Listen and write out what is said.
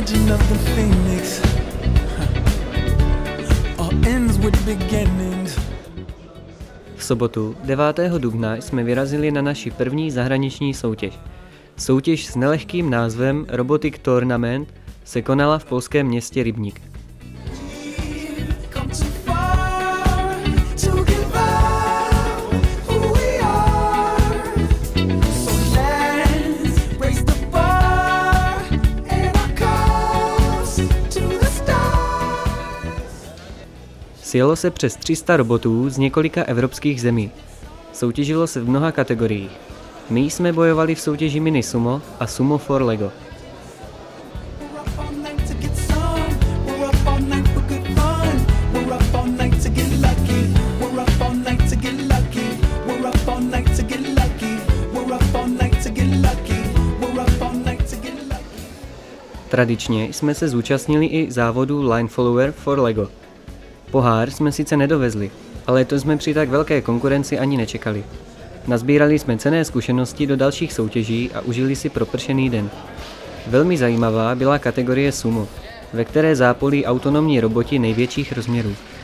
legend of the phoenix all ends with beginnings. V sobotu 9. dubna jsme vyrazili na naši první zahraniční soutěž. Soutěž s nelehkým názvem Robotic Tournament se konala v polském městě Rybník. Sjelo se přes 300 robotů z několika evropských zemí. Soutěžilo se v mnoha kategoriích. My jsme bojovali v soutěži Mini Sumo a Sumo for Lego. Tradičně jsme se zúčastnili i závodu Line Follower for Lego. Pohár jsme sice nedovezli, ale to jsme při tak velké konkurenci ani nečekali. Nazbírali jsme cenné zkušenosti do dalších soutěží a užili si propršený den. Velmi zajímavá byla kategorie Sumo, ve které zápolí autonomní roboti největších rozměrů.